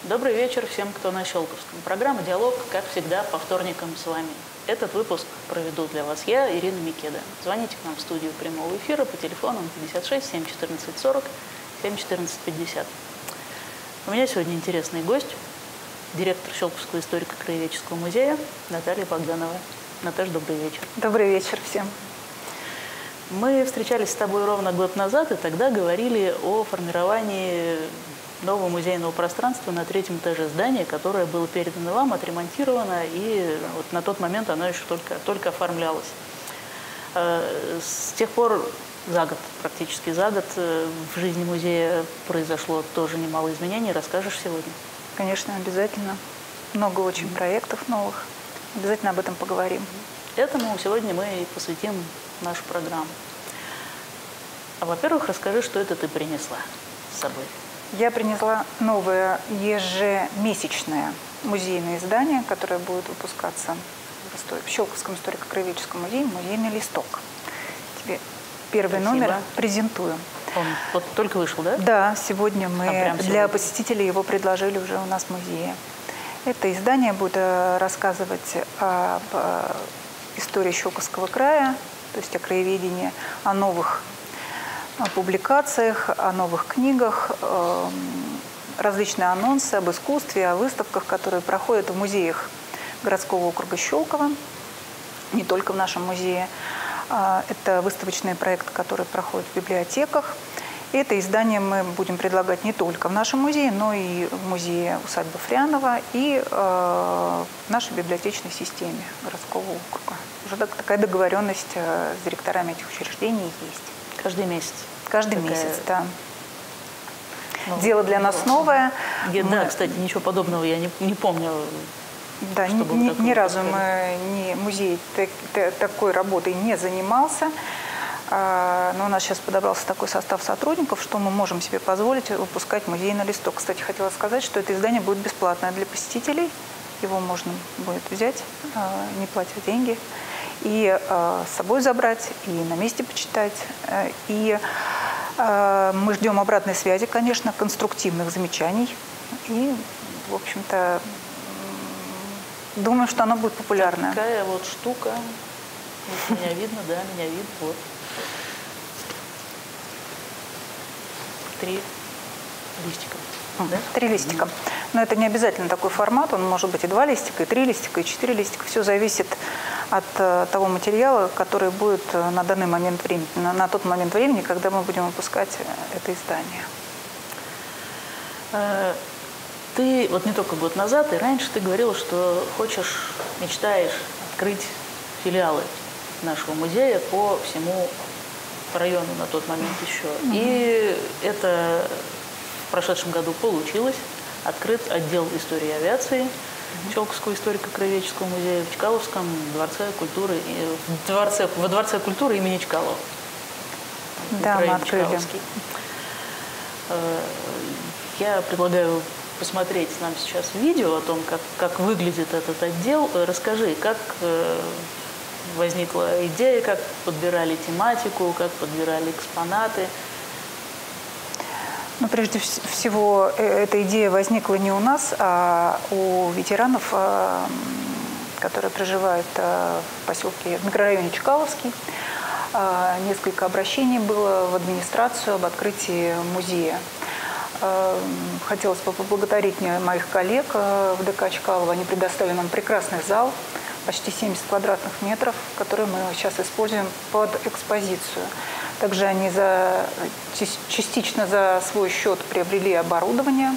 Добрый вечер всем, кто на Щелковском. Программа «Диалог», как всегда, по вторникам с вами. Этот выпуск проведу для вас я, Ирина Микеда. Звоните к нам в студию прямого эфира по телефонам 56 7 14 40 7 14 50. У меня сегодня интересный гость, директор Щелковского историко-краеведческого музея Наталья Богданова. Наташа, добрый вечер. Добрый вечер всем. Мы встречались с тобой ровно год назад, и тогда говорили о формировании нового музейного пространства на третьем этаже здания, которое было передано вам, отремонтировано, и вот на тот момент оно еще только оформлялось. С тех пор практически за год в жизни музея произошло тоже немало изменений. Расскажешь сегодня? Конечно, обязательно. Много очень проектов новых. Обязательно об этом поговорим. Этому сегодня мы и посвятим нашу программу. Во-первых, расскажи, что это ты принесла с собой. Я принесла новое ежемесячное музейное издание, которое будет выпускаться в Щелковском историко-краеведческом музее, «Музейный листок». Тебе первый номер презентую. Он вот только вышел, да? Да, сегодня мы для посетителей его предложили уже у нас в музее. Это издание будет рассказывать об истории Щелковского края, то есть о краеведении, о новых публикациях, о новых книгах, различные анонсы об искусстве, о выставках, которые проходят в музеях городского округа Щелково, не только в нашем музее. Это выставочные проекты, которые проходят в библиотеках. И это издание мы будем предлагать не только в нашем музее, но и в музее усадьбы Фрянова и в нашей библиотечной системе городского округа. Уже такая договоренность с директорами этих учреждений есть. Каждый месяц? Каждый месяц, да. Дело для нас новое. Да, кстати, ничего подобного я не помню. Да, ни разу музей такой работой не занимался. Но у нас сейчас подобрался такой состав сотрудников, что мы можем себе позволить выпускать музейный листок. Кстати, хотела сказать, что это издание будет бесплатное для посетителей. Его можно будет взять, не платя деньги, и с собой забрать, и на месте почитать. И мы ждем обратной связи, конечно, конструктивных замечаний. И, в общем-то, думаю, что оно будет популярное. Такая вот штука. Меня видно, да, меня видно. Вот. 3 листика. Да? 3 листика. Но это не обязательно такой формат. Он может быть и 2 листика, и 3 листика, и 4 листика. Все зависит от того материала, который будет на данный момент времени, на тот момент времени, когда мы будем выпускать это издание. Ты вот не только год назад, и раньше ты говорила, что мечтаешь открыть филиалы нашего музея по всему району на тот момент еще. И это в прошедшем году получилось. Открыт отдел истории авиации Щелковского историко-краеведческого музея в Чкаловском дворце культуры, во дворце культуры имени Чкалова. Да, мы открыли. Я предлагаю посмотреть нам сейчас видео о том, как выглядит этот отдел. Расскажи, как возникла идея, как подбирали тематику, как подбирали экспонаты. Ну, прежде всего, эта идея возникла не у нас, а у ветеранов, которые проживают в поселке, в микрорайоне Чкаловский. Несколько обращений было в администрацию об открытии музея. Хотелось бы поблагодарить моих коллег в ДК Чкалова. Они предоставили нам прекрасный зал, почти 70 квадратных метров, который мы сейчас используем под экспозицию. Также они частично за свой счет приобрели оборудование.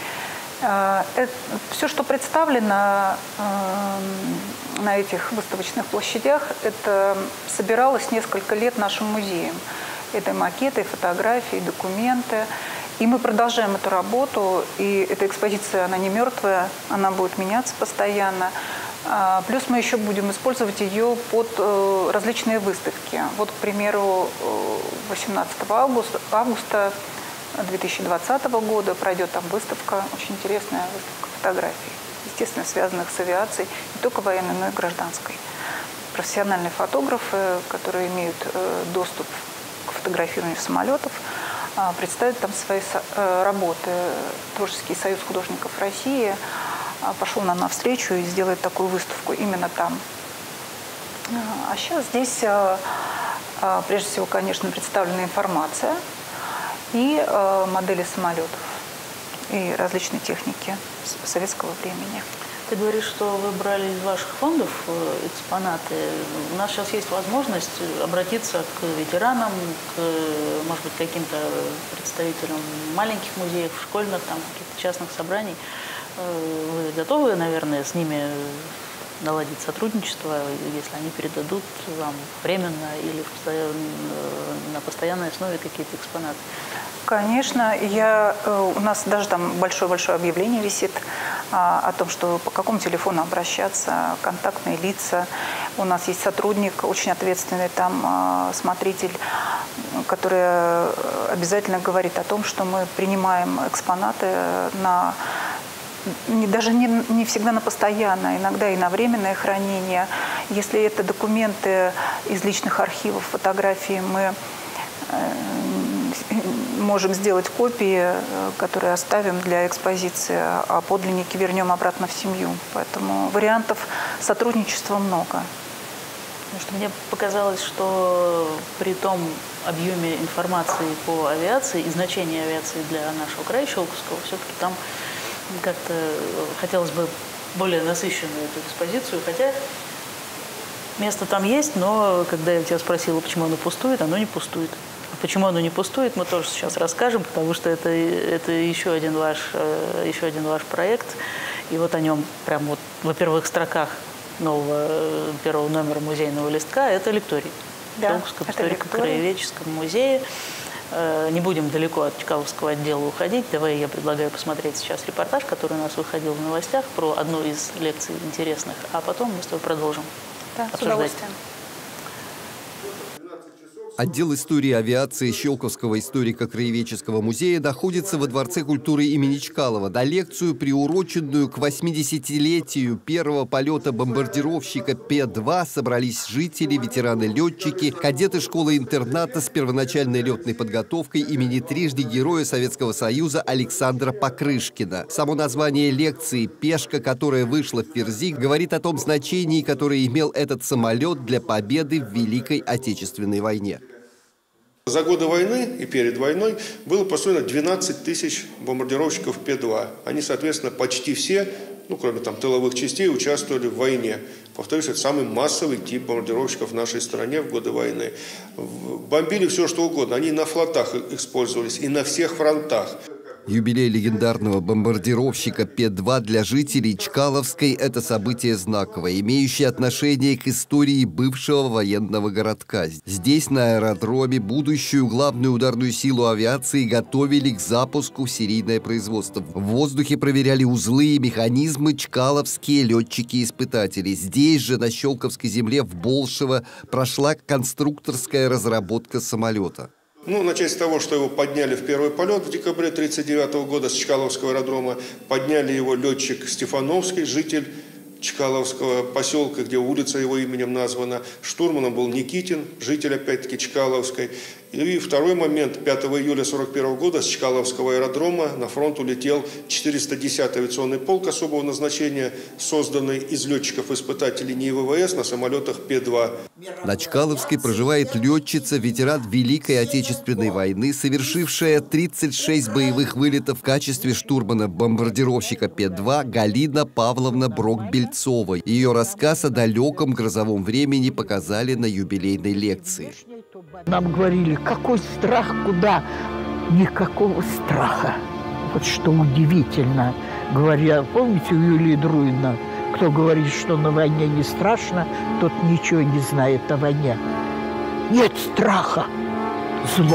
Все, что представлено на этих выставочных площадях, это собиралось несколько лет нашим музеем. Это макеты, фотографии, документы. И мы продолжаем эту работу. И эта экспозиция, она не мертвая, она будет меняться постоянно. Плюс мы еще будем использовать ее под различные выставки. Вот, к примеру, 18 августа 2020 года пройдет там выставка, очень интересная выставка фотографий, естественно, связанных с авиацией, не только военной, но и гражданской. Профессиональные фотографы, которые имеют доступ к фотографированию самолетов, представить там свои работы. Творческий союз художников России пошел нам навстречу и сделает такую выставку именно там. А сейчас здесь, прежде всего, конечно, представлена информация и модели самолетов и различные техники советского времени. Ты говоришь, что вы брали из ваших фондов экспонаты. У нас сейчас есть возможность обратиться к ветеранам, к, может быть, каким-то представителям маленьких музеев, школьных, там, каких-то частных собраний. Вы готовы, наверное, с ними наладить сотрудничество, если они передадут вам временно или на постоянной основе какие-то экспонаты? Конечно, у нас даже там большое-большое объявление висит о том, что по какому телефону обращаться, контактные лица. У нас есть сотрудник, очень ответственный там смотритель, который обязательно говорит о том, что мы принимаем экспонаты даже не всегда на постоянное, иногда и на временное хранение. Если это документы из личных архивов, фотографии, мы можем сделать копии, которые оставим для экспозиции, а подлинники вернем обратно в семью. Поэтому вариантов сотрудничества много. Потому что мне показалось, что при том объеме информации по авиации и значении авиации для нашего края Щелковского, все-таки там как-то хотелось бы более насыщенную эту экспозицию, хотя место там есть, но когда я тебя спросила, почему оно пустует, оно не пустует. Почему оно не пустует, мы тоже сейчас расскажем, потому что это еще один ваш проект. И вот о нем прямо вот во первых строках первого номера музейного листка это лекторий. Да, Щелковском историко-краеведческом музее. Не будем далеко от Чкаловского отдела уходить. Давай я предлагаю посмотреть сейчас репортаж, который у нас выходил в новостях про одну из лекций интересных, а потом мы с тобой продолжим обсуждать. С удовольствием. Отдел истории авиации Щелковского историко-краеведческого музея находится во Дворце культуры имени Чкалова. На лекцию, приуроченную к 80-летию первого полета бомбардировщика П-2, собрались жители, ветераны-летчики, кадеты школы-интерната с первоначальной летной подготовкой имени трижды Героя Советского Союза Александра Покрышкина. Само название лекции «Пешка, которая вышла в Ферзик» говорит о том значении, которое имел этот самолет для победы в Великой Отечественной войне. За годы войны и перед войной было построено 12 тысяч бомбардировщиков П-2. Они, соответственно, почти все, кроме там тыловых частей, участвовали в войне. Повторюсь, это самый массовый тип бомбардировщиков в нашей стране в годы войны. Бомбили все, что угодно. Они на флотах использовались и на всех фронтах. Юбилей легендарного бомбардировщика П-2 для жителей Чкаловской – это событие знаковое, имеющее отношение к истории бывшего военного городка. Здесь, на аэродроме, будущую главную ударную силу авиации готовили к запуску в серийное производство. В воздухе проверяли узлы и механизмы чкаловские летчики-испытатели. Здесь же, на Щелковской земле, в Болшево, прошла конструкторская разработка самолета. Начать с того, что его подняли в первый полет в декабре 1939 года с Чкаловского аэродрома. Подняли его летчик Стефановский, житель Чкаловского поселка, где улица его именем названа. Штурманом был Никитин, житель, опять-таки, Чкаловской. И второй момент. 5 июля 1941 года с Чкаловского аэродрома на фронт улетел 410-й авиационный полк особого назначения, созданный из летчиков-испытателей НИИ ВВС на самолетах П-2. На Чкаловской проживает летчица, ветеран Великой Отечественной войны, совершившая 36 боевых вылетов в качестве штурмана бомбардировщика П-2 Галина Павловна Брок-Бельцова. Ее рассказ о далеком грозовом времени показали на юбилейной лекции. Нам говорили, какой страх, куда? Никакого страха. Вот что удивительно. Говоря, помните у Юлии Друина, кто говорит, что на войне не страшно, тот ничего не знает о войне. Нет страха, зло.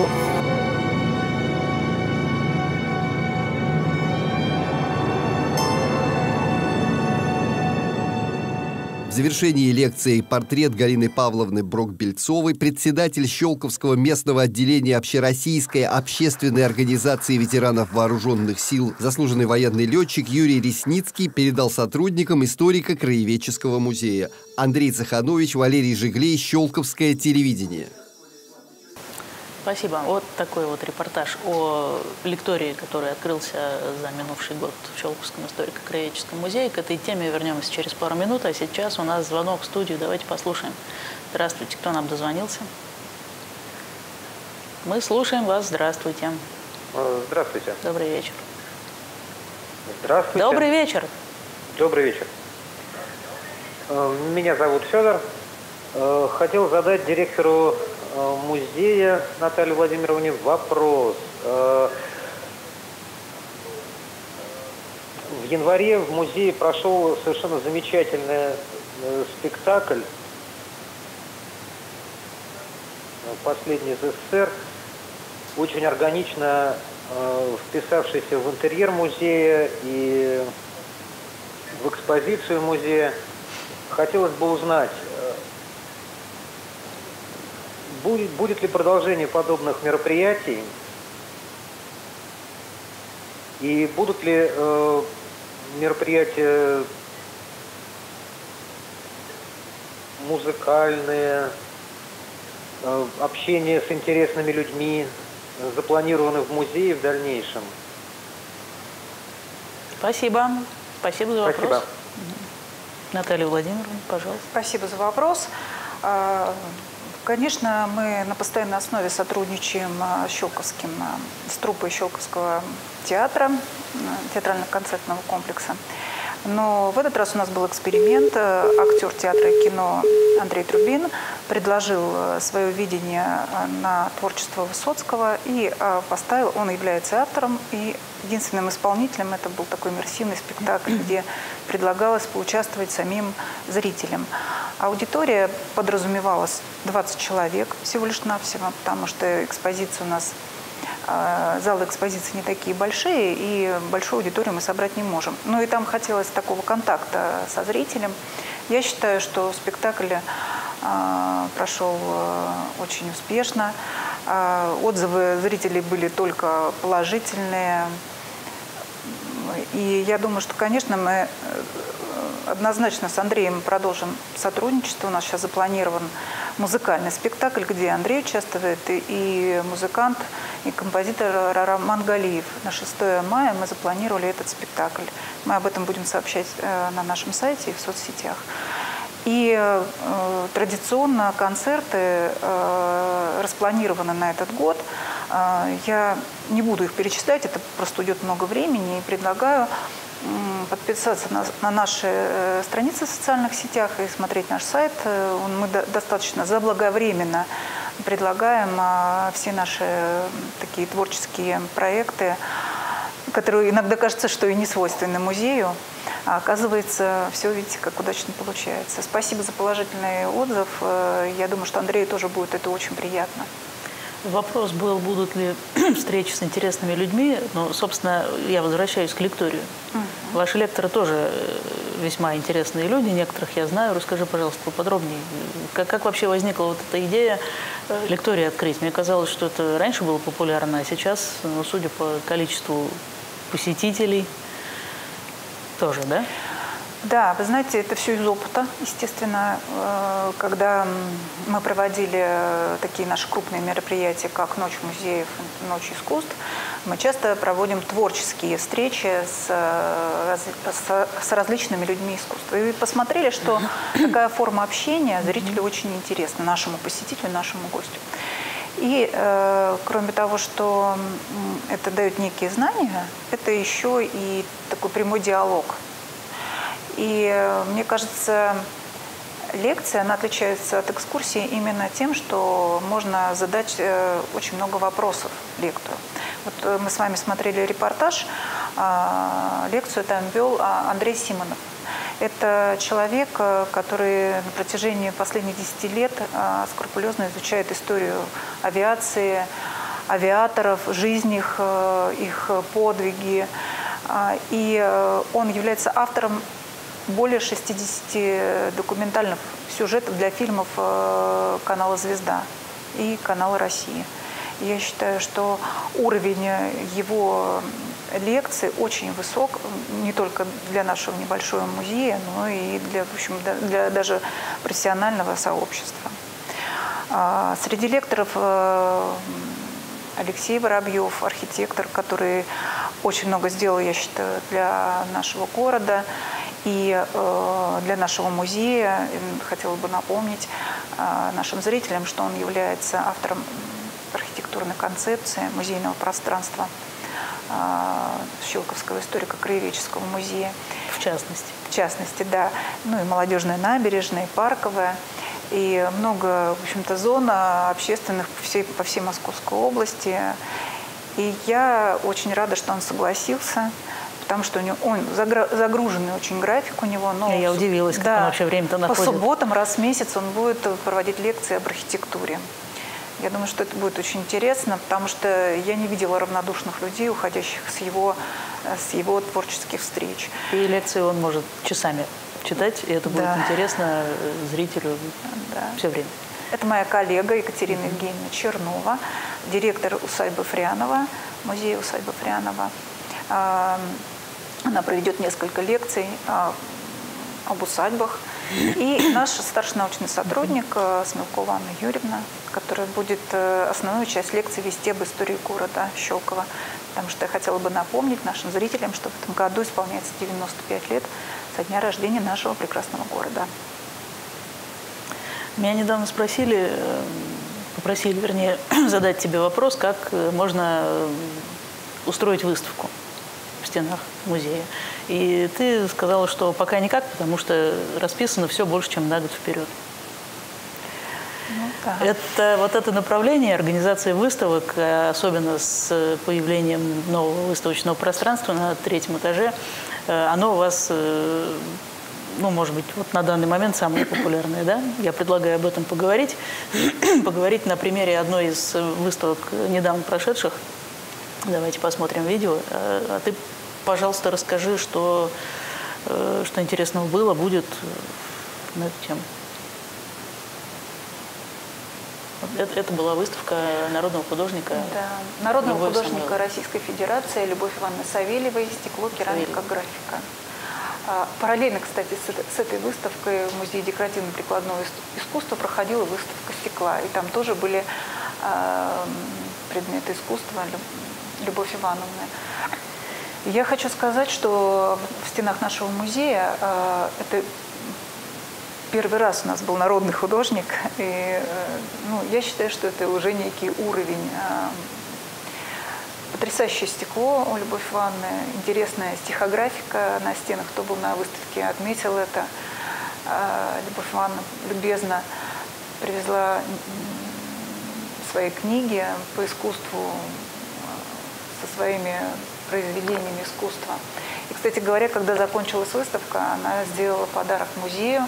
В завершении лекции портрет Галины Павловны Брок-Бельцовой, председатель Щелковского местного отделения Общероссийской общественной организации ветеранов вооруженных сил, заслуженный военный летчик Юрий Ресницкий передал сотрудникам историко-краеведческого музея. Андрей Цеханович, Валерий Жиглей, Щелковское телевидение. Спасибо. Вот такой вот репортаж о лектории, который открылся за минувший год в Щелковском историко-краеведческом музее. К этой теме вернемся через пару минут, а сейчас у нас звонок в студию. Давайте послушаем. Здравствуйте, кто нам дозвонился? Мы слушаем вас. Здравствуйте. Здравствуйте. Добрый вечер. Здравствуйте. Добрый вечер. Добрый вечер. Меня зовут Федор. Хотел задать директору музея Наталье Владимировне вопрос. В январе в музее прошел совершенно замечательный спектакль «Последний из СССР», очень органично вписавшийся в интерьер музея и в экспозицию музея. Хотелось бы узнать, будет ли продолжение подобных мероприятий и будут ли мероприятия музыкальные, общение с интересными людьми запланированы в музее в дальнейшем. Спасибо. Спасибо за вопрос. Спасибо. Наталья Владимировна, пожалуйста. Спасибо за вопрос. Конечно, мы на постоянной основе сотрудничаем с труппой Щелковского театра, театрально-концертного комплекса. Но в этот раз у нас был эксперимент. Актер театра и кино Андрей Трубин предложил свое видение на творчество Высоцкого и поставил, он является автором, и единственным исполнителем это был такой иммерсивный спектакль, где предлагалось поучаствовать самим зрителям. Аудитория подразумевалась 20 человек всего лишь навсего, потому что экспозиция у нас, залы экспозиции не такие большие, и большую аудиторию мы собрать не можем. Ну и там хотелось такого контакта со зрителем. Я считаю, что спектакль прошел очень успешно. Отзывы зрителей были только положительные. И я думаю, что, конечно, мы однозначно с Андреем продолжим сотрудничество. У нас сейчас запланирован музыкальный спектакль, где Андрей участвует, и музыкант, и композитор Роман Галиев. На 6 мая мы запланировали этот спектакль. Мы об этом будем сообщать на нашем сайте и в соцсетях. И традиционно концерты распланированы на этот год. Я не буду их перечислять, это просто уйдет много времени, и предлагаю подписаться на наши страницы в социальных сетях и смотреть наш сайт. Мы достаточно заблаговременно предлагаем все наши такие творческие проекты, которые иногда кажется, что и не свойственны музею, а оказывается, все, видите, как удачно получается. Спасибо за положительный отзыв. Я думаю, что Андрею тоже будет это очень приятно. Вопрос был, будут ли встречи с интересными людьми. Но, собственно, я возвращаюсь к лекторию. Ваши лекторы тоже весьма интересные люди, некоторых я знаю. Расскажи, пожалуйста, поподробнее, как вообще возникла вот эта идея лектории открыть? Мне казалось, что это раньше было популярно, а сейчас, ну, судя по количеству посетителей, тоже, да? Да, вы знаете, это все из опыта, естественно. Когда мы проводили такие наши крупные мероприятия, как «Ночь музеев», «Ночь искусств», мы часто проводим творческие встречи с различными людьми искусства. И посмотрели, что такая форма общения зрителю очень интересна, нашему посетителю, нашему гостю. И кроме того, что это дает некие знания, это еще и такой прямой диалог. И мне кажется, лекция, она отличается от экскурсии именно тем, что можно задать очень много вопросов лектору. Вот мы с вами смотрели репортаж, лекцию там вел Андрей Симонов. Это человек, который на протяжении последних 10 лет скрупулезно изучает историю авиации, авиаторов, жизнь их подвиги. И он является автором более 60 документальных сюжетов для фильмов канала «Звезда» и канала «Россия». Я считаю, что уровень его лекций очень высок, не только для нашего небольшого музея, но и для даже профессионального сообщества. Среди лекторов Алексей Воробьев, архитектор, который очень много сделал, я считаю, для нашего города и для нашего музея. Хотела бы напомнить нашим зрителям, что он является автором архитектурной концепции музейного пространства Щелковского историко-краеведческого музея. В частности. В частности, да. Ну и молодежная набережная, и парковая. И много, в общем-то, зон общественных по всей Московской области. И я очень рада, что он согласился, потому что он загруженный очень график у него. Но я удивилась, как он вообще время-то находит. По субботам раз в месяц он будет проводить лекции об архитектуре. Я думаю, что это будет очень интересно, потому что я не видела равнодушных людей, уходящих с его творческих встреч. И лекции он может часами читать, и это будет интересно зрителю все время. Это моя коллега Екатерина Евгеньевна Чернова, директор усадьбы Фрянова, музея усадьбы Фрянова. Она проведет несколько лекций об усадьбах. И наш старший научный сотрудник Смелкова Анна Юрьевна, которая будет основную часть лекции вести об истории города Щелково. Потому что я хотела бы напомнить нашим зрителям, что в этом году исполняется 95 лет со дня рождения нашего прекрасного города. Меня недавно попросили, вернее, задать тебе вопрос, как можно устроить выставку в стенах музея. И ты сказала, что пока никак, потому что расписано все больше, чем на год вперед. Это направление организации выставок, особенно с появлением нового выставочного пространства на 3-м этаже, оно у вас, может быть, вот на данный момент самое популярное, да? Я предлагаю об этом поговорить. Поговорить на примере одной из выставок, недавно прошедших. Давайте посмотрим видео. А ты, пожалуйста, расскажи, что интересного будет на эту тему. Это была выставка народного художника. Да, народного художника Российской Федерации Любовь Ивановны Савельевой «Стекло, керамика, графика». Параллельно, кстати, с этой выставкой в Музее декоративно-прикладного искусства проходила выставка стекла. И там тоже были предметы искусства Любовь Ивановны. Я хочу сказать, что в стенах нашего музея это первый раз у нас был народный художник. И я считаю, что это уже некий уровень. Потрясающее стекло у Любовь Ивановны, интересная стихографика на стенах. Кто был на выставке, отметил это. Любовь Ивановна любезно привезла свои книги по искусству со своими произведениями искусства. И, кстати говоря, когда закончилась выставка, она сделала подарок музею.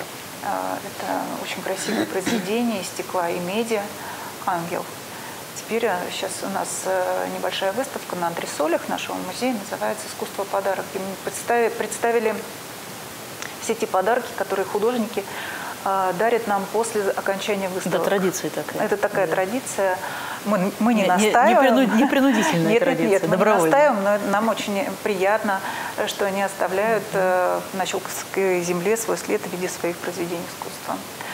Это очень красивое произведение из стекла и меди «Ангел». Теперь сейчас у нас небольшая выставка на антресолях нашего музея, называется «Искусство подарок». И мы представили все те подарки, которые художники дарят нам после окончания выставок. Да, традиция такая. Это такая традиция. Мы не настаиваем. Не принудительная традиция, нет, мы не добровольная. настаиваем, но нам очень приятно, что они оставляют на Щелковской земле свой след в виде своих произведений искусства.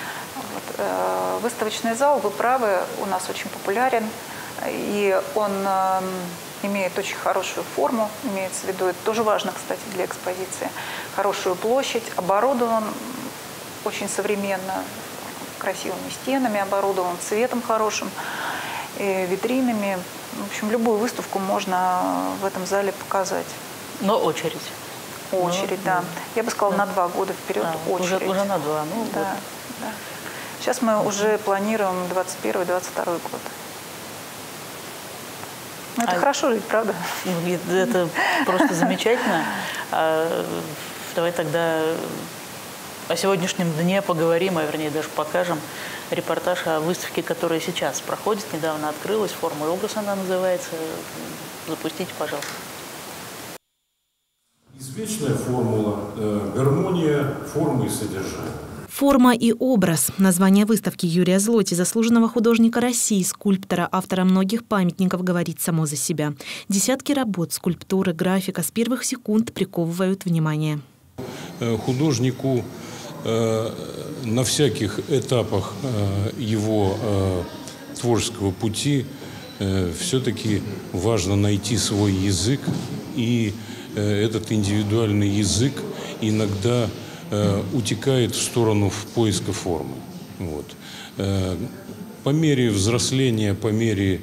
Выставочный зал, вы правы, у нас очень популярен, и он имеет очень хорошую форму, имеется в виду, это тоже важно, кстати, для экспозиции, хорошую площадь, оборудован очень современно, красивыми стенами, оборудован цветом хорошим, и витринами. В общем, любую выставку можно в этом зале показать. Но очередь. Очередь, да. Я бы сказала, на 2 года вперед очередь. Уже на 2, да. Сейчас мы уже планируем 21-22 год. Это хорошо жить, правда? Это просто замечательно. Давай тогда о сегодняшнем дне поговорим, а вернее даже покажем репортаж о выставке, которая сейчас проходит, недавно открылась, «Форма и образ» она называется. Запустите, пожалуйста. Извечная формула гармония формы и содержания. «Форма и образ» – название выставки Юрия Злоти, заслуженного художника России, скульптора, автора многих памятников, говорит само за себя. Десятки работ, скульптуры, графика с первых секунд приковывают внимание. Художнику на всяких этапах его творческого пути все-таки важно найти свой язык, и этот индивидуальный язык иногда утекает в сторону поиска формы. Вот. По мере взросления, по мере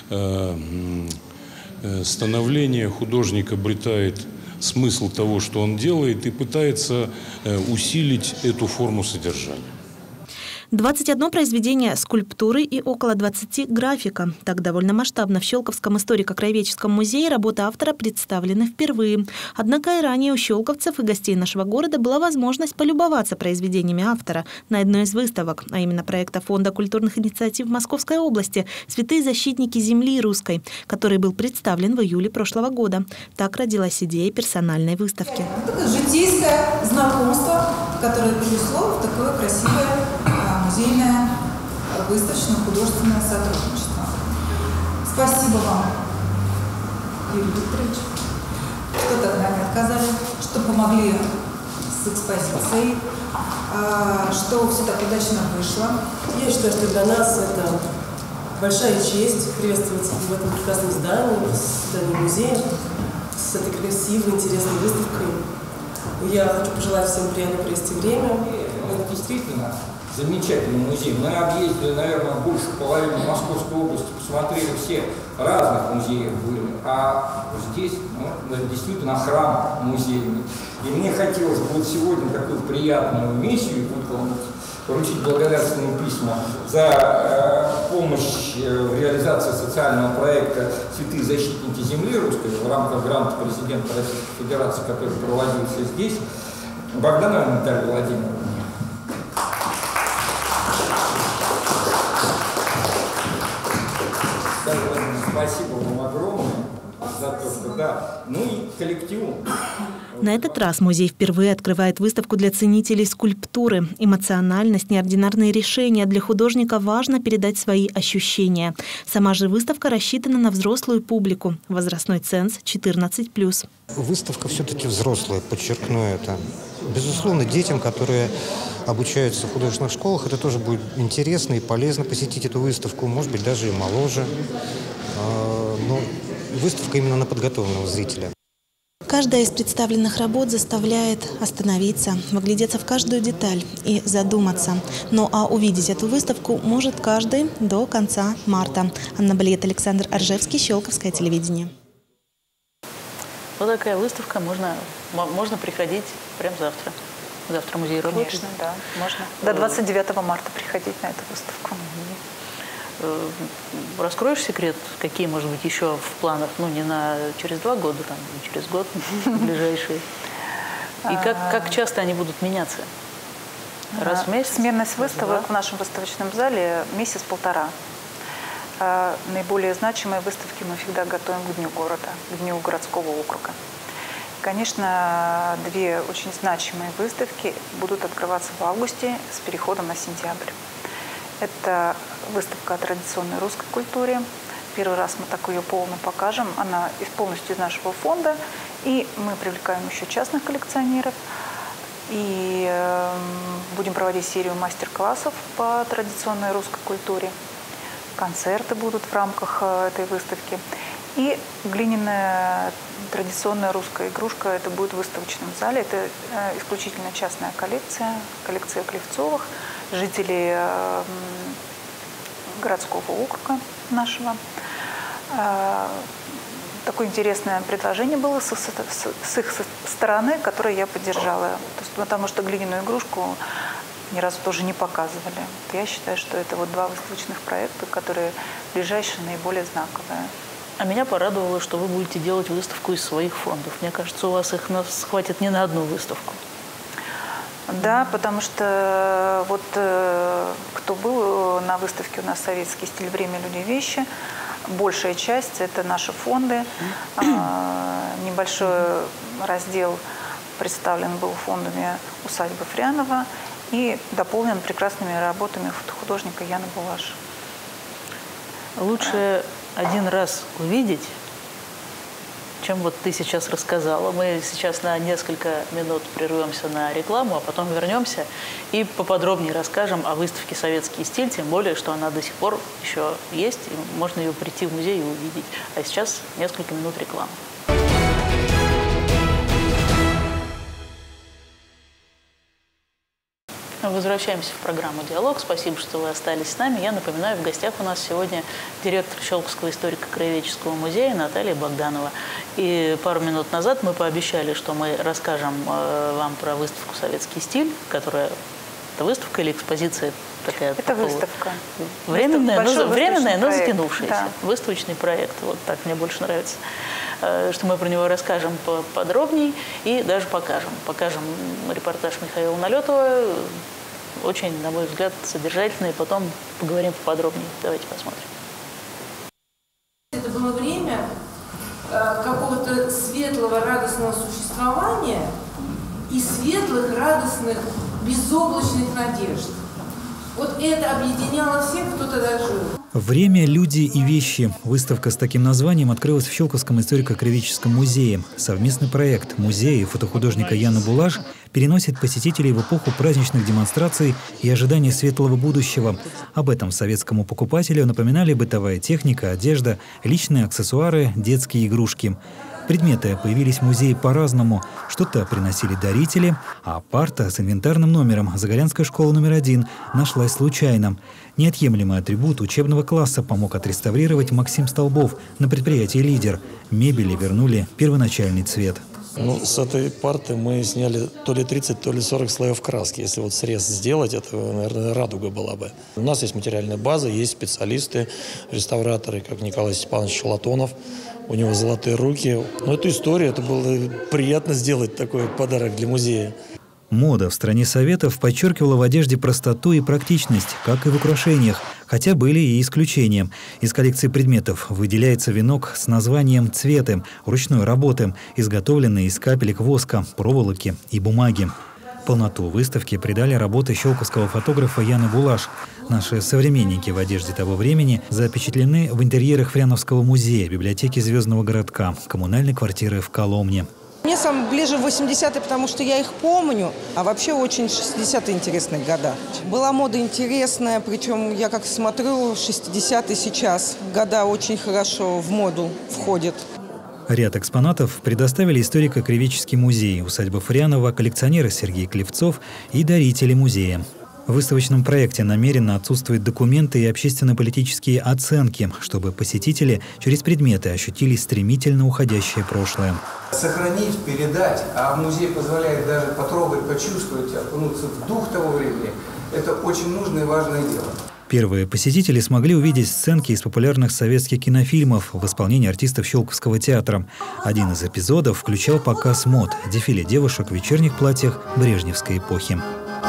становления художник обретает смысл того, что он делает, и пытается усилить эту форму содержания. 21 произведение скульптуры и около 20 графика. Так довольно масштабно в Щелковском историко-краеведческом музее работы автора представлены впервые. Однако и ранее у щелковцев и гостей нашего города была возможность полюбоваться произведениями автора на одной из выставок, а именно проекта Фонда культурных инициатив Московской области «Святые защитники земли русской», который был представлен в июле прошлого года. Так родилась идея персональной выставки. Это житейское знакомство, которое перешло в такое красивое музейное, выставочное, художественное сотрудничество. Спасибо вам, Юрий Викторович, что тогда не отказали, что помогли с экспозицией, что все так удачно вышло. Я считаю, что для нас это большая честь приветствовать в этом прекрасном здании, в здании музея, с этой красивой, интересной выставкой. Я хочу пожелать всем приятно провести время. Это действительно замечательный музей. Мы объездили, наверное, больше половины Московской области, посмотрели все разных музеев были, а здесь действительно храм музейный. И мне хотелось бы вот сегодня такую приятную миссию выполнить, поручить благодарственные письма за помощь в реализации социального проекта «Святые защитники земли русской» в рамках гранта президента Российской Федерации, который проводился здесь, Богдановой Наталье Владимировне. Спасибо вам огромное за то, что ну и коллективу. На этот раз музей впервые открывает выставку для ценителей скульптуры. Эмоциональность, неординарные решения. Для художника важно передать свои ощущения. Сама же выставка рассчитана на взрослую публику. Возрастной ценз 14+. Выставка все-таки взрослая, подчеркну это. Безусловно, детям, которые обучаются в художественных школах, это тоже будет интересно и полезно посетить эту выставку, может быть, даже и моложе. Но выставка именно на подготовленного зрителя. Каждая из представленных работ заставляет остановиться, вглядеться в каждую деталь и задуматься. Ну а увидеть эту выставку может каждый до конца марта. Анна Балиет, Александр Аржевский, Щелковское телевидение. Вот такая выставка, можно приходить прямо завтра. Завтра музей работает? Конечно, да, можно. До 29 марта приходить на эту выставку. Раскроешь секрет, какие, может быть, еще в планах, ну, не на через 2 года, там, не через год ближайшие? И как часто они будут меняться? Раз в месяц? Сменность выставок в нашем выставочном зале месяц-полтора. Наиболее значимые выставки мы всегда готовим к Дню города, к Дню городского округа. Конечно, 2 очень значимые выставки будут открываться в августе с переходом на сентябрь. Это выставка о традиционной русской культуре. Первый раз мы так ее полно покажем. Она полностью из нашего фонда. И мы привлекаем еще частных коллекционеров. И будем проводить серию мастер-классов по традиционной русской культуре. Концерты будут в рамках этой выставки. И глиняная традиционная русская игрушка, это будет в выставочном зале. Это исключительно частная коллекция, коллекция Клевцовых, жителей городского округа нашего. Такое интересное предложение было с их стороны, которое я поддержала. Потому что глиняную игрушку ни разу тоже не показывали. Я считаю, что это вот 2 выставочных проекта, которые ближайшие, наиболее знаковые. А меня порадовало, что вы будете делать выставку из своих фондов. Мне кажется, у вас их хватит не на одну выставку. Да, потому что вот кто был на выставке у нас «Советский стиль, время, люди, вещи», большая часть – это наши фонды. Небольшой раздел представлен был фондами усадьбы Фрянова и дополнен прекрасными работами художника Яна Булаша. Лучше один раз увидеть, чем вот ты сейчас рассказала. Мы сейчас на несколько минут прервемся на рекламу, а потом вернемся и поподробнее расскажем о выставке «Советский стиль», тем более, что она до сих пор еще есть, и можно ее прийти в музей и увидеть. А сейчас несколько минут рекламы. Возвращаемся в программу «Диалог». Спасибо, что вы остались с нами. Я напоминаю, в гостях у нас сегодня директор Щелковского историко-краеведческого музея Наталья Богданова. И пару минут назад мы пообещали, что мы расскажем вам про выставку «Советский стиль», которая... Это выставка или экспозиция такая? Это выставка. Временная, но затянувшаяся. Да. Выставочный проект. Вот так мне больше нравится. Что мы про него расскажем подробней и даже покажем. Покажем репортаж Михаила Налетова. Очень, на мой взгляд, содержательный. Потом поговорим поподробнее. Давайте посмотрим. Это было время какого-то светлого, радостного существования и светлых, радостных, безоблачных надежд. Вот это объединяло всех, кто тогда жил. «Время, люди и вещи». Выставка с таким названием открылась в Щелковском историко-краеведческом музее. Совместный проект музея и фотохудожника Яны Булаш переносит посетителей в эпоху праздничных демонстраций и ожидания светлого будущего. Об этом советскому покупателю напоминали бытовая техника, одежда, личные аксессуары, детские игрушки. Предметы появились в музее по-разному. Что-то приносили дарители, а парта с инвентарным номером Загорянской школы номер 1 нашлась случайно. Неотъемлемый атрибут учебного класса помог отреставрировать Максим Столбов на предприятии «Лидер». Мебели вернули первоначальный цвет. Ну, с этой парты мы сняли то ли 30, то ли 40 слоев краски. Если вот срез сделать, это, наверное, радуга была бы. У нас есть материальная база, есть специалисты, реставраторы, как Николай Степанович Шалатонов. У него золотые руки. Но эту историю, это было приятно сделать такой подарок для музея. Мода в стране Советов подчеркивала в одежде простоту и практичность, как и в украшениях, хотя были и исключения. Из коллекции предметов выделяется венок с названием «Цветы» ручной работы, изготовленный из капелек воска, проволоки и бумаги. Полноту выставки придали работы щелковского фотографа Яны Булаш. Наши современники в одежде того времени запечатлены в интерьерах Фряновского музея, библиотеки Звездного городка, коммунальной квартиры в Коломне. Мне сам ближе 80-е, потому что я их помню, а вообще очень 60-е интересные года. Была мода интересная, причем я как смотрю, 60-е сейчас года очень хорошо в моду входят. Ряд экспонатов предоставили историко-краеведческий музей, усадьба Фрянова, коллекционеры Сергей Клевцов и дарители музея. В выставочном проекте намеренно отсутствуют документы и общественно-политические оценки, чтобы посетители через предметы ощутили стремительно уходящее прошлое. Сохранить, передать, а музей позволяет даже потрогать, почувствовать, окунуться в дух того времени, это очень нужное и важное дело. Первые посетители смогли увидеть сценки из популярных советских кинофильмов в исполнении артистов Щелковского театра. Один из эпизодов включал показ мод – дефиле девушек в вечерних платьях брежневской эпохи.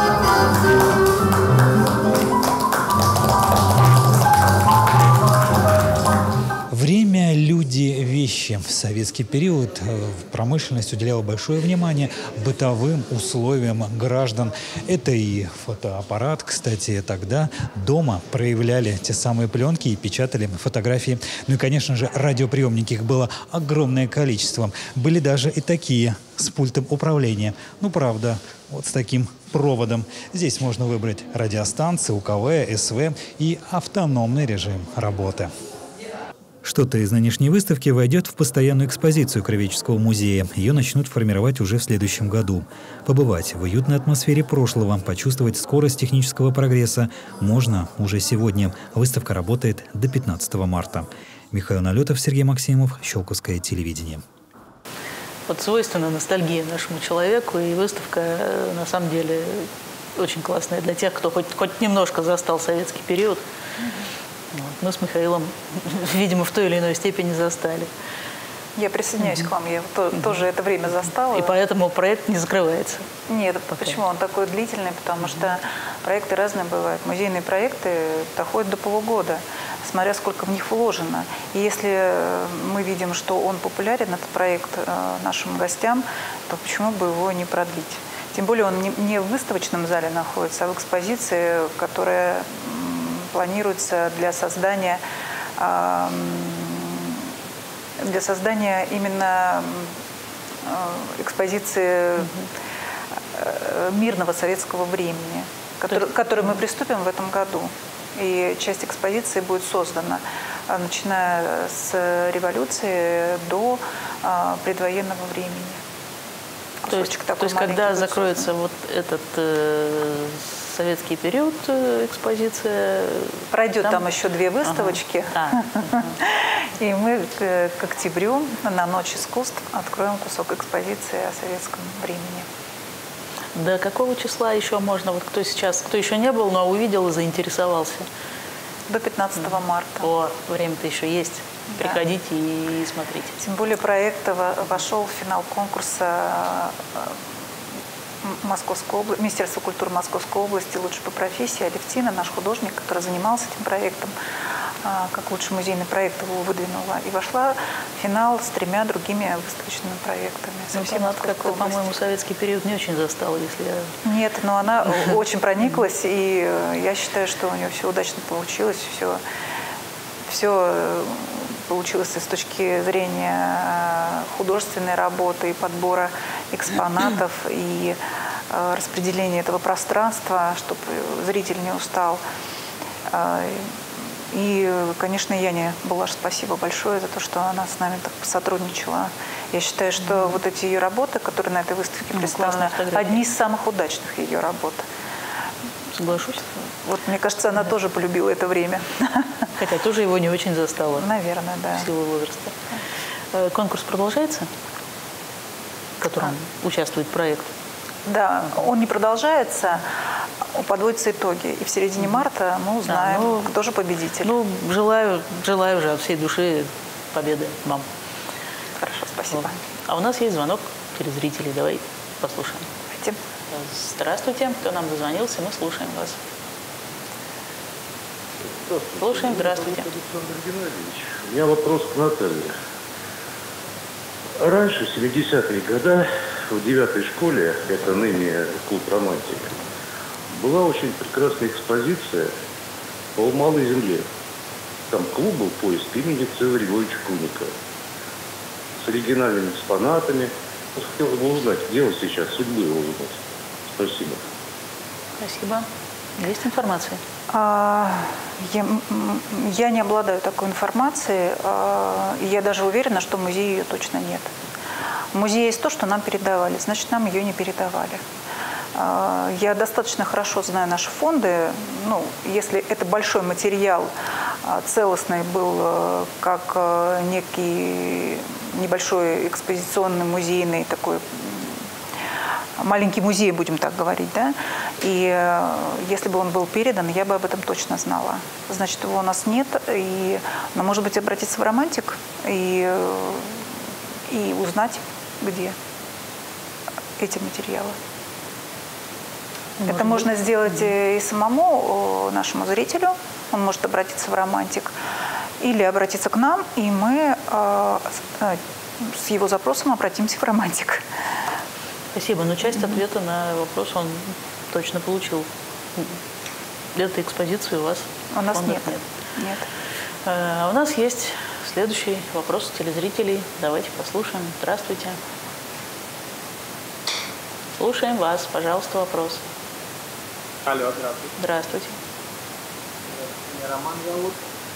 Время, люди, вещи. В советский период промышленность уделяла большое внимание бытовым условиям граждан. Это и фотоаппарат, кстати, тогда дома проявляли те самые пленки и печатали фотографии. Ну и, конечно же, радиоприемники, их было огромное количество. Были даже и такие с пультом управления. Ну, правда, вот с таким проводом. Здесь можно выбрать радиостанции, УКВ, СВ и автономный режим работы. Что-то из нынешней выставки войдет в постоянную экспозицию Краеведческого музея. Ее начнут формировать уже в следующем году. Побывать в уютной атмосфере прошлого, почувствовать скорость технического прогресса можно уже сегодня. Выставка работает до 15 марта. Михаил Налетов, Сергей Максимов, Щелковское телевидение. Вот свойственна ностальгия нашему человеку, и выставка на самом деле очень классная для тех, кто хоть немножко застал советский период. Вот. Мы с Михаилом, видимо, в той или иной степени застали. Я присоединяюсь к вам, я тоже это время застала. И поэтому проект не закрывается? Нет, почему? Он такой длительный, потому что проекты разные бывают. Музейные проекты доходят до полугода, смотря сколько в них вложено. И если мы видим, что он популярен, этот проект, нашим гостям, то почему бы его не продлить? Тем более он не в выставочном зале находится, а в экспозиции, которая планируется для создания для создания именно экспозиции мирного советского времени, к которой мы приступим в этом году. И часть экспозиции будет создана, начиная с революции до предвоенного времени. То есть когда закроется вот этот советский период, экспозиция... Пройдет там еще 2 выставочки. И мы к октябрю на Ночь искусств откроем кусок экспозиции о советском времени. До какого числа еще можно, вот кто еще не был, но увидел и заинтересовался? До 15 марта. О, время-то еще есть. Да. Приходите и смотрите. Тем более проект вошел в финал конкурса Московской области, Министерства культуры Московской области «Лучше по профессии». Алевтина, наш художник, который занимался этим проектом, как лучший музейный проект его выдвинула. И вошла в финал с 3 другими выставочными проектами. Она как-то, по-моему, советский период не очень застала, если я... Нет, но она очень прониклась, и я считаю, что у нее все удачно получилось, все получилось и с точки зрения художественной работы, и подбора экспонатов, и распределения этого пространства, чтобы зритель не устал. И, конечно, Яне Булаш спасибо большое за то, что она с нами так сотрудничала. Я считаю, что вот эти ее работы, которые на этой выставке представлены, одни из самых удачных ее работ. Соглашусь. Вот, мне кажется, она тоже полюбила это время. Хотя тоже его не очень застала. Наверное, да. В силу возраста. Конкурс продолжается, в котором участвует проект? Да, он не продолжается, подводятся итоги. И в середине марта мы узнаем, кто же победитель. Желаю же от всей души победы вам. Хорошо, спасибо. Вот. А у нас есть звонок телезрителей. Давай послушаем. Давайте. Здравствуйте. Кто нам дозвонился? Мы слушаем вас. Слушаем. Здравствуйте. Александр Геннадьевич, у меня вопрос к Наталье. Раньше, в 70-е годы, в 9-й школе, это ныне клуб «Романтик», была очень прекрасная экспозиция по Малой Земле. Там клуб был поиск имени Ц. Григорьевича Куника с оригинальными экспонатами. Вот хотелось бы узнать, где он сейчас, судьбы его узнать. Спасибо. Спасибо. Есть информация? Я не обладаю такой информацией. Я даже уверена, что в музее ее точно нет. В музее есть то, что нам передавали, значит, нам ее не передавали. Я достаточно хорошо знаю наши фонды. Ну, если это большой материал, целостный был, как некий небольшой экспозиционный музейный такой маленький музей, будем так говорить, да, и если бы он был передан, я бы об этом точно знала. Значит, его у нас нет, но, может быть, обратиться в «Романтик» и узнать, где эти материалы. Это можно сделать и самому нашему зрителю, он может обратиться в «Романтик», или обратиться к нам, и мы с его запросом обратимся в «Романтик». Спасибо, но часть ответа на вопрос он точно получил. Этой экспозиции у вас у нас нет. Нет. А у нас есть следующий вопрос телезрителей. Давайте послушаем. Здравствуйте. Слушаем вас. Пожалуйста, вопрос. Алло, здравствуйте. Здравствуйте. Меня Роман зовут.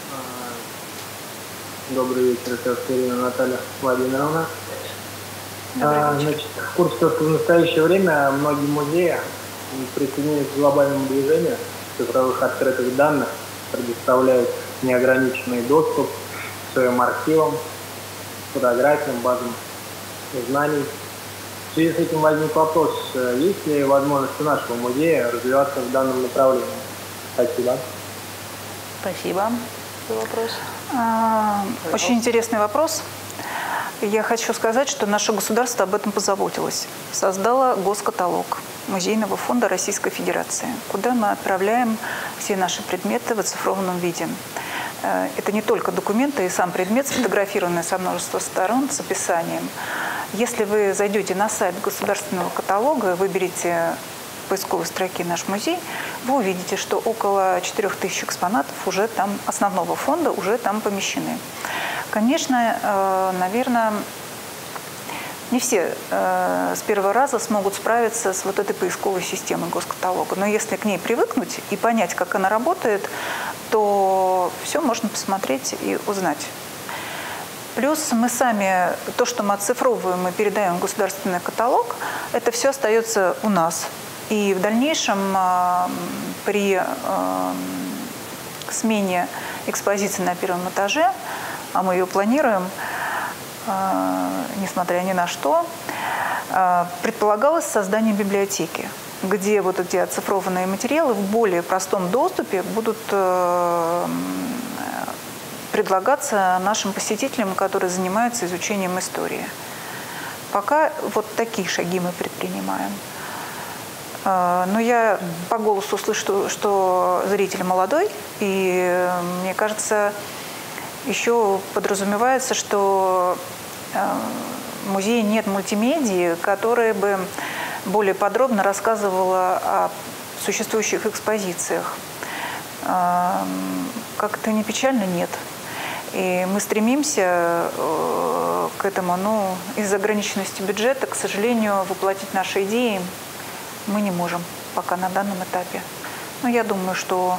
Добрый вечер, это Ирина Наталья Владимировна. Значит, в курсе того, что в настоящее время многие музеи присоединились к глобальному движению цифровых открытых данных, предоставляют неограниченный доступ к своим архивам, фотографиям, базам знаний. В связи с этим возник вопрос, есть ли возможность у нашего музея развиваться в данном направлении? Спасибо. Спасибо за вопрос. Очень интересный вопрос. Я хочу сказать, что наше государство об этом позаботилось. Создало госкаталог Музейного фонда Российской Федерации, куда мы отправляем все наши предметы в оцифрованном виде. Это не только документы и сам предмет, сфотографированный со множества сторон, с описанием. Если вы зайдете на сайт государственного каталога, выберете в поисковой строке «Наш музей», вы увидите, что около 4000 экспонатов уже там, основного фонда, уже там помещены. Конечно, наверное, не все с первого раза смогут справиться с вот этой поисковой системой госкаталога. Но если к ней привыкнуть и понять, как она работает, то все можно посмотреть и узнать. Плюс мы сами, то, что мы оцифровываем и передаем в государственный каталог, это все остается у нас. И в дальнейшем при смене экспозиции на первом этаже, а мы ее планируем, несмотря ни на что, предполагалось создание библиотеки, где оцифрованные материалы в более простом доступе будут предлагаться нашим посетителям, которые занимаются изучением истории. Пока вот такие шаги мы предпринимаем. Но я по голосу слышу, что зритель молодой, и мне кажется, еще подразумевается, что в музее нет мультимедии, которая бы более подробно рассказывала о существующих экспозициях. Как-то не печально, нет. И мы стремимся к этому, но из-за ограниченности бюджета, к сожалению, воплотить наши идеи мы не можем пока на данном этапе. Но я думаю, что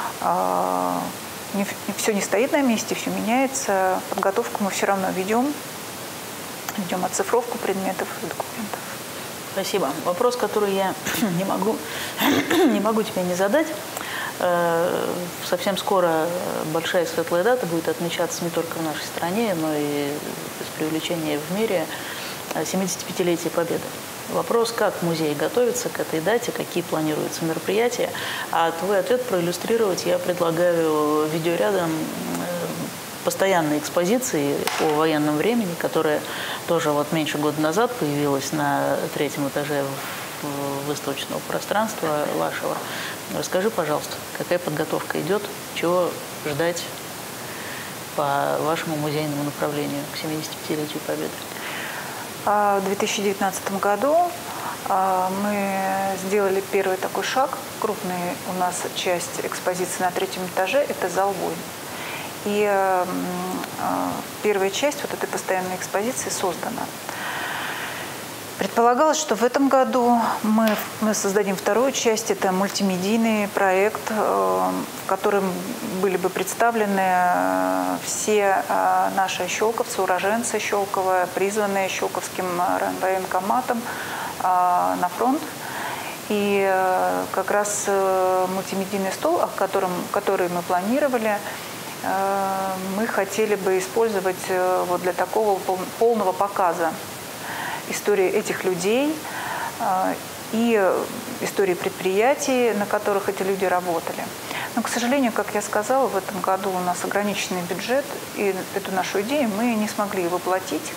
все не стоит на месте, все меняется. Подготовку мы все равно ведем оцифровку предметов и документов. Спасибо. Вопрос, который я не могу тебе не задать. Совсем скоро большая светлая дата будет отмечаться не только в нашей стране, но и без преувеличения в мире, 75-летие Победы. Вопрос, как музей готовится к этой дате, какие планируются мероприятия. А твой ответ проиллюстрировать я предлагаю видеорядом постоянной экспозиции по военному времени, которая тоже меньше года назад появилась на 3-м этаже выставочного пространства вашего. Расскажи, пожалуйста, какая подготовка идет, чего ждать по вашему музейному направлению к 75-летию Победы? В 2019 году мы сделали первый такой шаг. Крупная у нас часть экспозиции на 3-м этаже – это зал войн. И первая часть этой постоянной экспозиции создана. Предполагалось, что в этом году мы создадим вторую часть. Это мультимедийный проект, в котором были бы представлены все наши щелковцы, уроженцы Щелкова, призванные Щелковским военкоматом на фронт. И как раз мультимедийный стол, который мы планировали, мы хотели бы использовать для такого полного показа истории этих людей и истории предприятий, на которых эти люди работали. Но, к сожалению, как я сказала, в этом году у нас ограниченный бюджет, и эту нашу идею мы не смогли воплотить.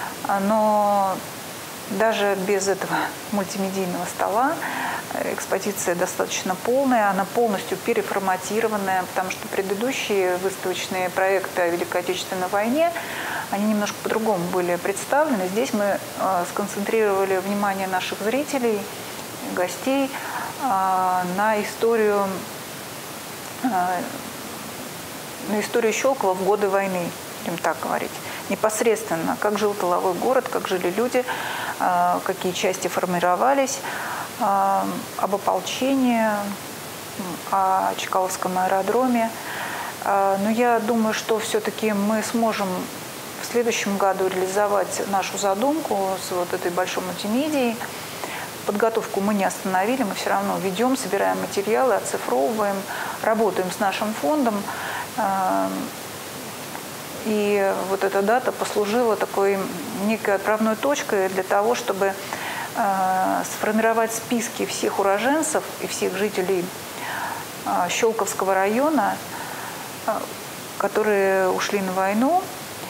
Но даже без этого мультимедийного стола экспозиция достаточно полная, она полностью переформатированная, потому что предыдущие выставочные проекты о Великой Отечественной войне, они немножко по-другому были представлены. Здесь мы сконцентрировали внимание наших зрителей, гостей на историю Щелкова в годы войны, будем так говорить. Непосредственно, как жил тыловой город, как жили люди, какие части формировались, об ополчении, о Чкаловском аэродроме. Но я думаю, что все-таки мы сможем в следующем году реализовать нашу задумку с этой большой мультимедией. Подготовку мы не остановили, мы все равно ведем, собираем материалы, оцифровываем, работаем с нашим фондом. И эта дата послужила такой некой отправной точкой для того, чтобы сформировать списки всех уроженцев и всех жителей Щелковского района, которые ушли на войну,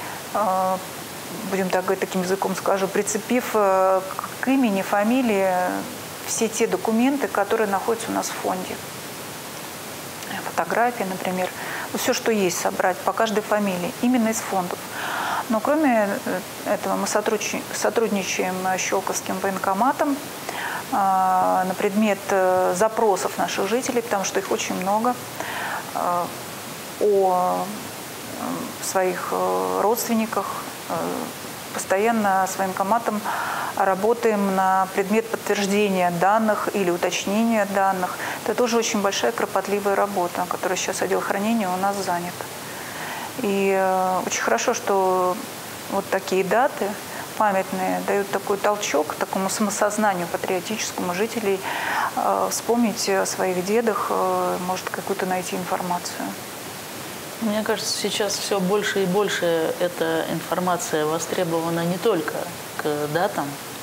будем так говорить, таким языком скажу, прицепив к имени, фамилии все те документы, которые находятся у нас в фонде. Фотографии, например. Все, что есть, собрать по каждой фамилии, именно из фондов. Но кроме этого мы сотрудничаем с Щелковским военкоматом на предмет запросов наших жителей, потому что их очень много, о своих родственниках, постоянно своим коматом работаем на предмет подтверждения данных или уточнения данных. Это тоже очень большая кропотливая работа, которая сейчас отдел хранения у нас занят. И очень хорошо, что вот такие даты памятные дают такой толчок такому самосознанию патриотическому жителей, вспомнить о своих дедах, может какую-то найти информацию. Мне кажется, сейчас все больше и больше эта информация востребована не только к датам,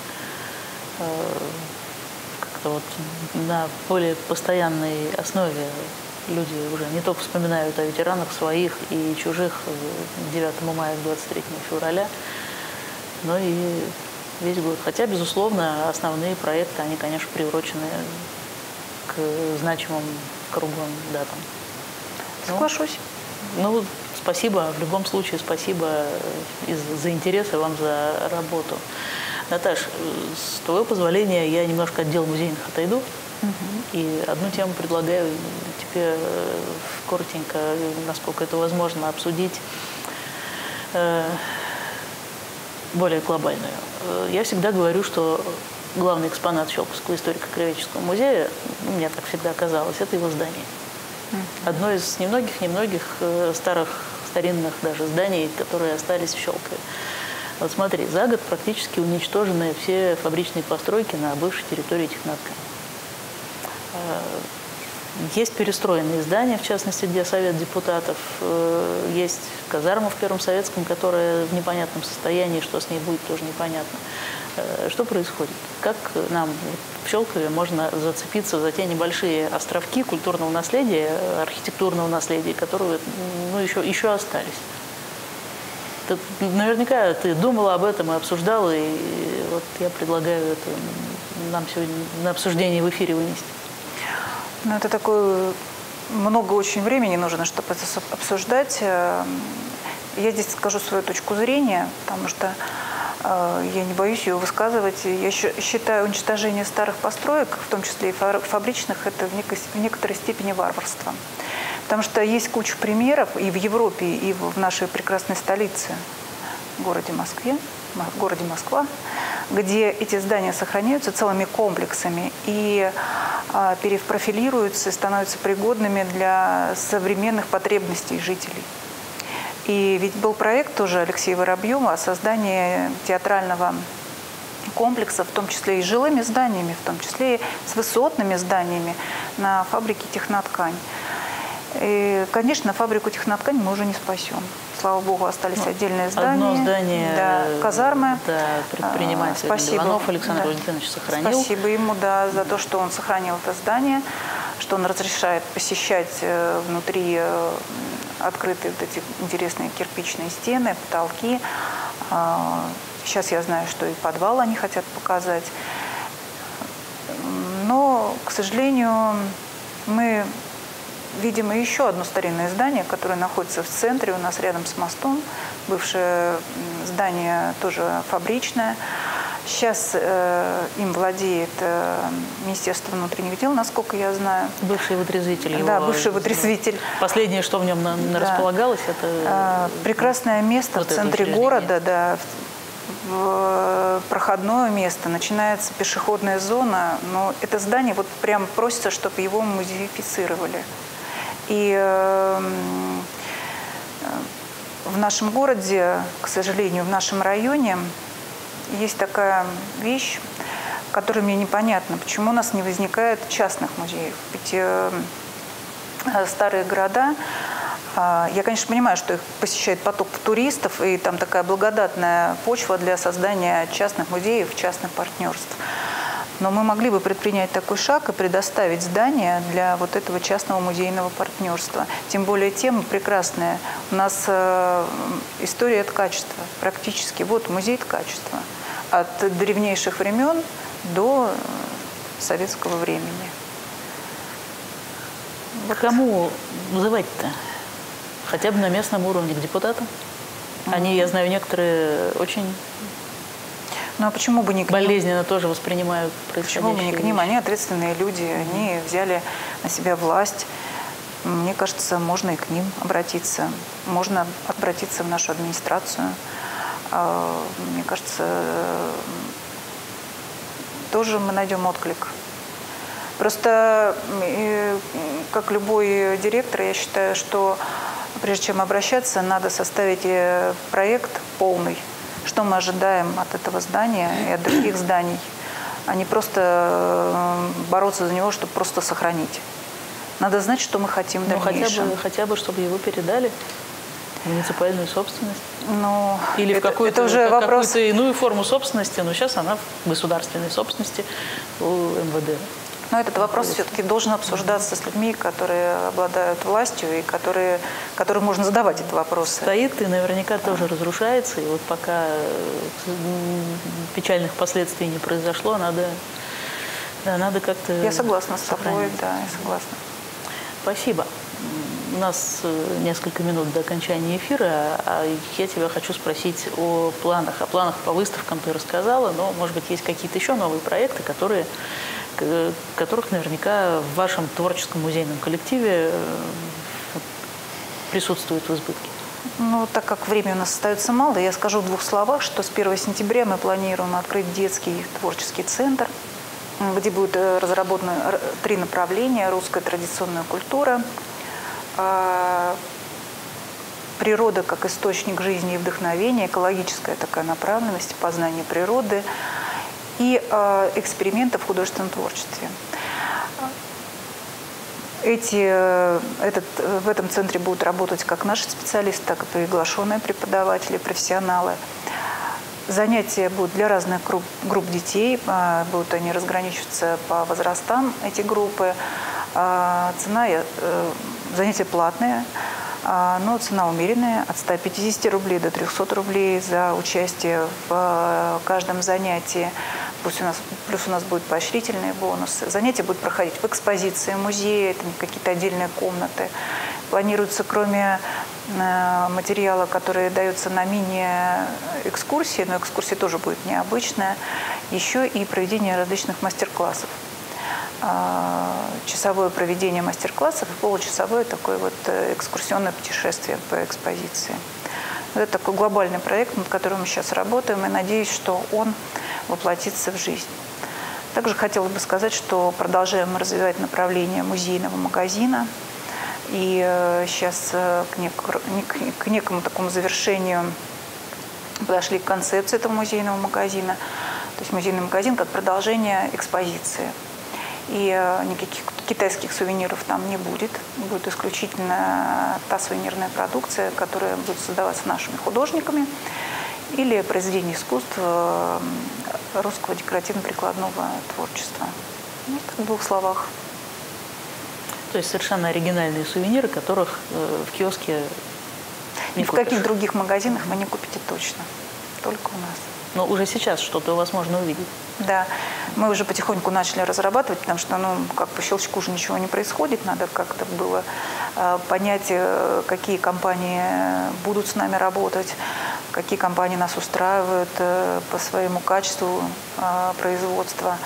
как-то вот на более постоянной основе люди уже не только вспоминают о ветеранах своих и чужих 9 мая, 23 февраля, но и весь год. Хотя, безусловно, основные проекты, они, конечно, приурочены к значимым круглым датам. Соглашусь. Ну, спасибо, в любом случае, спасибо за интерес и вам за работу. Наташ, с твоего позволения я немножко от дел музейных отойду. И одну тему предлагаю тебе коротенько, насколько это возможно, обсудить более глобальную. Я всегда говорю, что главный экспонат Щелковского историко-краеведческого музея, мне так всегда казалось, это его здание. Одно из немногих старинных даже зданий, которые остались в Щелкове. Вот смотри, за год практически уничтожены все фабричные постройки на бывшей территории Техноткани. Есть перестроенные здания, в частности, где Совет депутатов. Есть казарма в Первом Советском, которая в непонятном состоянии, что с ней будет, тоже непонятно. Что происходит? Как нам в Щелкове можно зацепиться за те небольшие островки культурного наследия, архитектурного наследия, которые еще остались? Наверняка ты думала об этом и обсуждала, и вот я предлагаю это нам сегодня на обсуждение в эфире вынести. Ну, это такое, много очень времени нужно, чтобы это обсуждать. Я здесь скажу свою точку зрения, потому что я не боюсь ее высказывать. Я считаю уничтожение старых построек, в том числе и фабричных, это в некоторой степени варварство. Потому что есть куча примеров и в Европе, и в нашей прекрасной столице, городе Москва, где эти здания сохраняются целыми комплексами и перепрофилируются и становятся пригодными для современных потребностей жителей. И ведь был проект тоже Алексея Воробьева о создании театрального комплекса, в том числе и с жилыми зданиями, в том числе и с высотными зданиями на фабрике «Техноткань». И, конечно, фабрику «Техноткань» мы уже не спасем. Слава богу, остались отдельные здания. Одно здание, да, казармы. Да, предприниматель Иванов Александр Валентинович сохранил. Спасибо ему, да, за то, что он сохранил это здание, что он разрешает посещать внутри открытые вот эти интересные кирпичные стены, потолки. Сейчас я знаю, что и подвал они хотят показать. Но, к сожалению, мы видим еще одно старинное здание, которое находится в центре, у нас рядом с мостом. Бывшее здание тоже фабричное. Сейчас им владеет Министерство внутренних дел, насколько я знаю. Бывший вытрезвитель. Да, бывший вытрезвитель. Последнее, что в нем располагалось, это... Прекрасное место вот в центре города, да, проходное место, начинается пешеходная зона, но это здание вот прям просится, чтобы его музеифицировали. И в нашем городе, к сожалению, в нашем районе есть такая вещь, которая мне непонятна, почему у нас не возникает частных музеев. Ведь старые города, я, конечно, понимаю, что их посещает поток туристов, и там такая благодатная почва для создания частных музеев, частных партнерств. Но мы могли бы предпринять такой шаг и предоставить здание для вот этого частного музейного партнерства. Тем более тема прекрасная. У нас история ткачества практически. Вот музей ткачества. От древнейших времен до советского времени. Кому вызывать-то? Хотя бы на местном уровне, к депутатам? Они, я знаю, некоторые очень... Ну а почему бы не к ним? Болезненно тоже воспринимают происходящее. Почему бы не к ним? Они ответственные люди, они взяли на себя власть. мне кажется, можно и к ним обратиться. Можно обратиться в нашу администрацию. Мне кажется, тоже мы найдем отклик. Просто, как любой директор, я считаю, что прежде чем обращаться, надо составить проект полный, что мы ожидаем от этого здания и от других зданий, а не просто бороться за него, чтобы просто сохранить. Надо знать, что мы хотим в дальнейшем. Хотя бы, чтобы его передали в муниципальную собственность. Ну, или в какую-то вопрос... иную форму собственности, но сейчас она в государственной собственности у МВД. Но этот вопрос все-таки должен обсуждаться с людьми, которые обладают властью и которым можно задавать этот вопрос. Стоит и наверняка тоже разрушается. И вот пока печальных последствий не произошло, надо как-то... Я согласна с тобой, да, я согласна. Спасибо. У нас несколько минут до окончания эфира, а я тебя хочу спросить о планах. О планах по выставкам ты рассказала, но, может быть, есть какие-то еще новые проекты, которых наверняка в вашем творческом музейном коллективе присутствует в избытке. Ну, так как времени у нас остается мало, я скажу в 2 словах, что с 1 сентября мы планируем открыть детский творческий центр, где будут разработаны 3 направления: русская традиционная культура, природа как источник жизни и вдохновения, экологическая такая направленность, познание природы и эксперименты в художественном творчестве. В этом центре будут работать как наши специалисты, так и приглашенные преподаватели, профессионалы. Занятия будут для разных групп детей, будут они разграничиваться по возрастам, эти группы. Занятия платные, но цена умеренная, от 150 рублей до 300 рублей за участие в каждом занятии. Плюс у нас будут поощрительные бонусы. Занятия будут проходить в экспозиции музея, это не какие-то отдельные комнаты. Планируется, кроме материала, который дается на мини-экскурсии, но экскурсия тоже будет необычная, еще и проведение различных мастер-классов. Часовое проведение мастер-классов и получасовое такое вот экскурсионное путешествие по экспозиции. Это такой глобальный проект, над которым мы сейчас работаем, и надеюсь, что он воплотится в жизнь. Также хотела бы сказать, что продолжаем развивать направление музейного магазина. И сейчас к некому такому завершению подошли к концепции этого музейного магазина. То есть музейный магазин как продолжение экспозиции. И никаких китайских сувениров там не будет. Будет исключительно та сувенирная продукция, которая будет создаваться нашими художниками, или произведения искусства русского декоративно-прикладного творчества. Вот в 2 словах. То есть совершенно оригинальные сувениры, которых в киоске не купишь. В каких других магазинах вы не купите точно. Только у нас. Но уже сейчас что-то у вас можно увидеть. Да, мы уже потихоньку начали разрабатывать, потому что, как по щелчку же ничего не происходит. Надо как-то было понять, какие компании будут с нами работать, какие компании нас устраивают по своему качеству производства,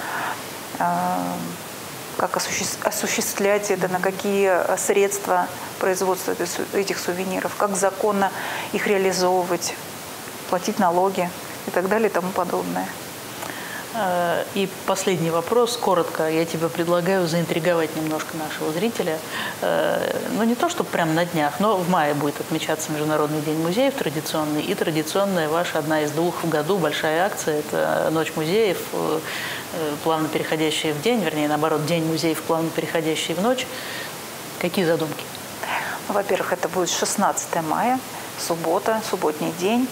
как осуществлять это, на какие средства производства этих сувениров, как законно их реализовывать, платить налоги и так далее и тому подобное. И последний вопрос, коротко. Я тебе предлагаю заинтриговать немножко нашего зрителя. Не то, чтобы прямо на днях, но в мае будет отмечаться Международный день музеев традиционный. И традиционная ваша одна из 2 в году большая акция – это Ночь музеев, плавно переходящая в день, вернее, наоборот, День музеев, плавно переходящий в ночь. Какие задумки? Во-первых, это будет 16 мая, суббота, субботний день.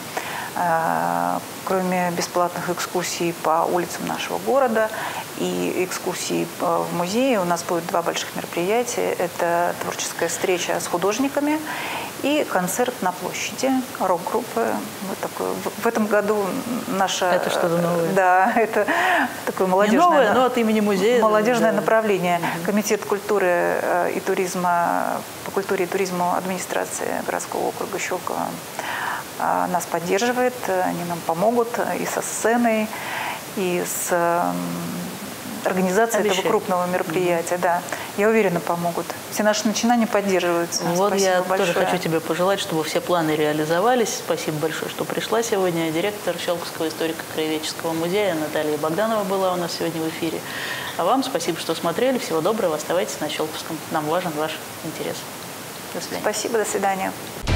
Кроме бесплатных экскурсий по улицам нашего города и экскурсий в музее, у нас будет 2 больших мероприятия. Это творческая встреча с художниками и концерт на площади рок-группы. В этом году наша... Это что-то новое. Да, это такое молодежное... Не новое, но от имени музея. Молодежное направление. Комитет культуры и туризма, по культуре и туризму администрации городского округа Щелково нас поддерживает, они нам помогут и со сценой, и с организацией этого крупного мероприятия. Да. я уверена, помогут. Все наши начинания поддерживаются. Вот Спасибо я большое. тоже хочу тебе пожелать, чтобы все планы реализовались. Спасибо большое, что пришла сегодня. Директор Щелковского историко-краеведческого музея Наталья Богданова была у нас сегодня в эфире. А вам спасибо, что смотрели. Всего доброго. Оставайтесь на Щелковском. Нам важен ваш интерес. До свидания. Спасибо. До свидания.